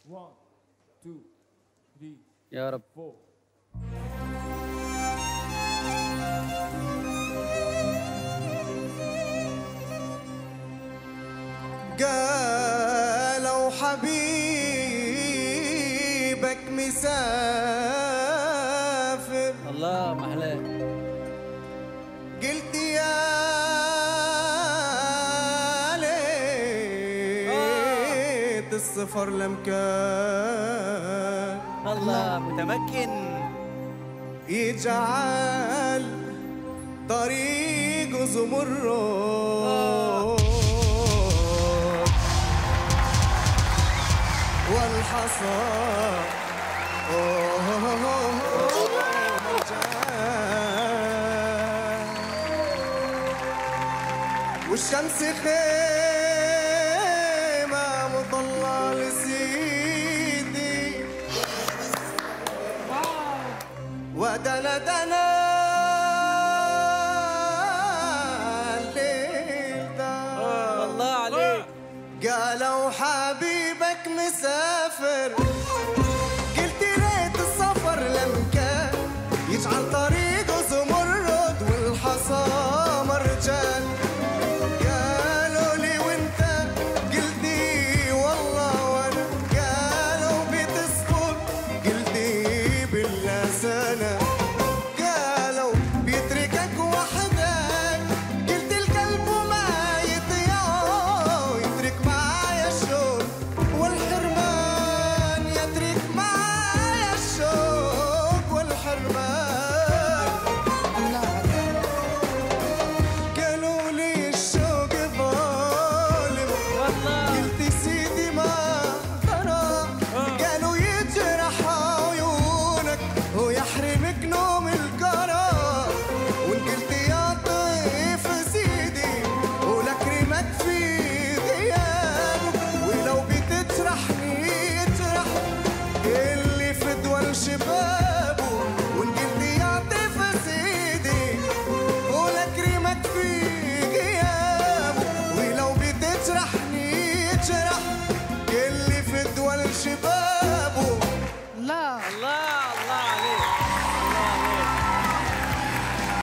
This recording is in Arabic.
1 2 3 يا رب. 4. قالوا حبيبك مسافر، الله محلاه. قلت يا ليت السفر لمكان الله متمكن يجعل طريق زمرد والحصى والشمس خيمة مطلة لسيدي ودنا دنا الليل ده. الله عليك. قالوا حبيبك مسافر